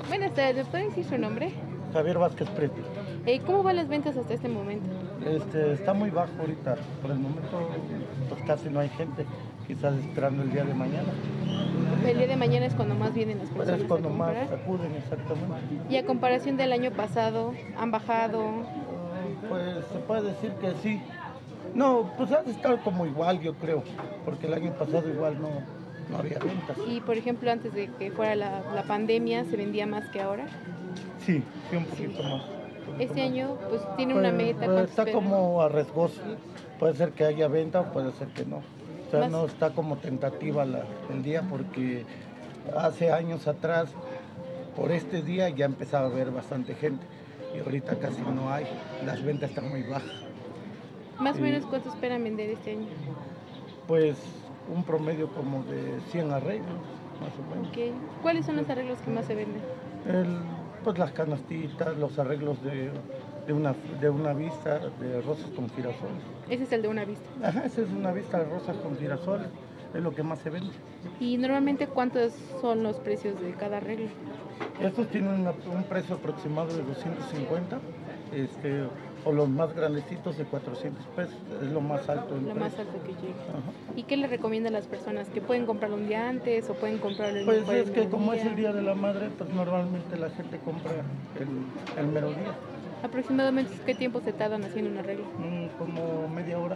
Buenas tardes, ¿puede decir su nombre? Javier Vázquez Prieto. ¿Cómo van las ventas hasta este momento? Está muy bajo ahorita. Por el momento, pues casi no hay gente. Quizás esperando el día de mañana. El día de mañana es cuando más vienen las Pues personas es cuando a más comprar. acuden exactamente. Y a comparación del año pasado, ¿han bajado? Pues se puede decir que sí. No, pues ha de estar como igual, yo creo. Porque el año pasado igual no había ventas. Y por ejemplo, antes de que fuera la pandemia, ¿se vendía más que ahora? Sí, un poquito más. Este año, pues tiene una meta. ¿Cuánto Está espera? como arriesgoso. Puede ser que haya venta o puede ser que no. O sea, Más- no está como tentativa el día porque hace años atrás, por este día ya empezaba a haber bastante gente y ahorita casi no hay. Las ventas están muy bajas. Más o menos, ¿cuánto esperan vender este año? Pues un promedio como de 100 arreglos, más o menos. Ok. ¿Cuáles son los arreglos que más se venden? Pues las canastitas, los arreglos de una vista de rosas con girasoles. Ese es el de una vista. Ajá, esa es una vista de rosas con girasoles, es lo que más se vende. Y normalmente, ¿cuántos son los precios de cada arreglo? Estos tienen un precio aproximado de 250, o los más grandecitos de 400 pesos, es lo más alto del Lo precio. más alto que llega. Ajá. ¿Y qué le recomiendan a las personas? ¿Que pueden comprarlo un día antes o pueden comprarlo el Pues mejor es el que mero como es día? el Día de la Madre, pues normalmente la gente compra el mero día, Aproximadamente, ¿qué tiempo se tardan haciendo un arreglo? como media hora.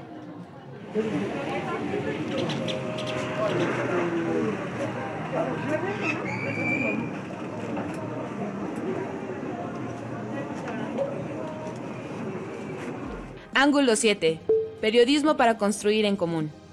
Ángulo 7. Periodismo para construir en común.